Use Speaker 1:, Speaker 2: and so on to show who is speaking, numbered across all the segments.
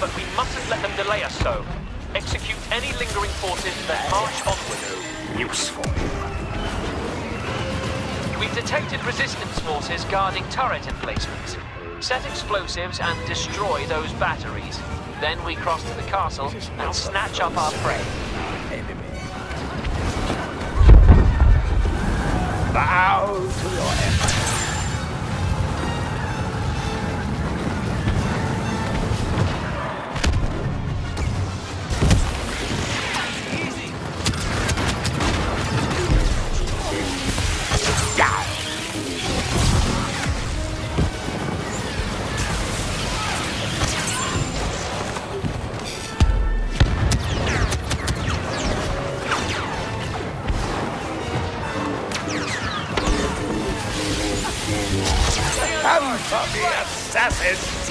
Speaker 1: but we mustn't let them delay us so. Execute any lingering forces that march onward.
Speaker 2: Useful.
Speaker 1: We've detected resistance forces guarding turret emplacements. Set explosives and destroy those batteries. Then we cross to the castle and snatch up our prey.
Speaker 2: Bow to your emperor. Come for the assassins!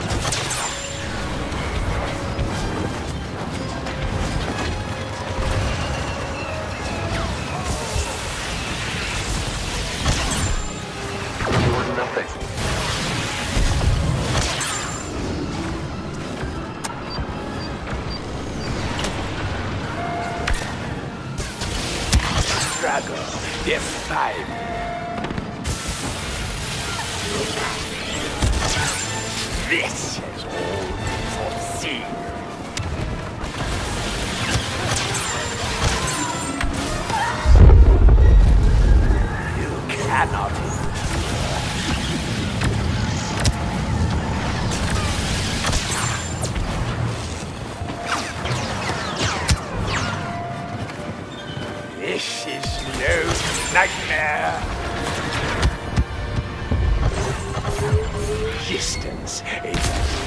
Speaker 3: Doing nothing.
Speaker 2: Struggle, define. This is all foreseen. You cannot. This is no nightmare. Distance is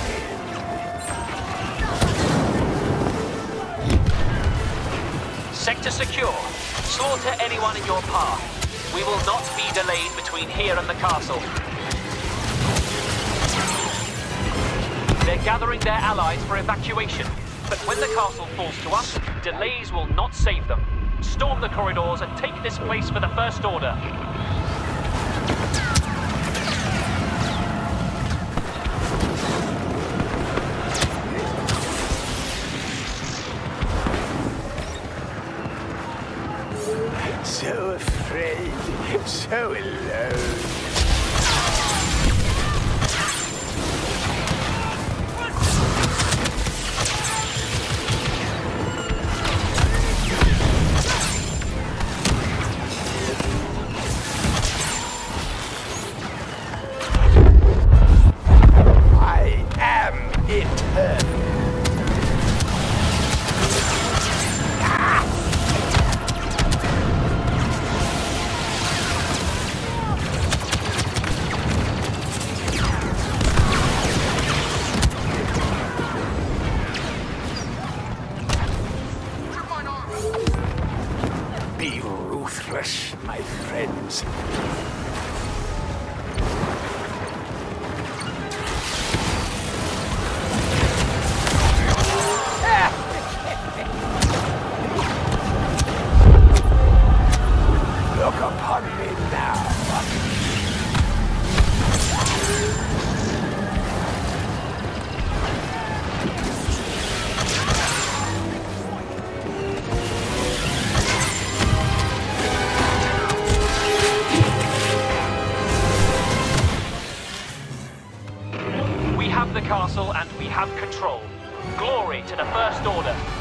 Speaker 1: Sector secure. Slaughter anyone in your path. We will not be delayed between here and the castle. They're gathering their allies for evacuation. But when the castle falls to us, delays will not save them. Storm the corridors and take this place for the First Order.
Speaker 2: so afraid, so alone. I am eternal. Be ruthless, my friends. Look upon me now.
Speaker 1: We have the castle and we have control. Glory to the First Order.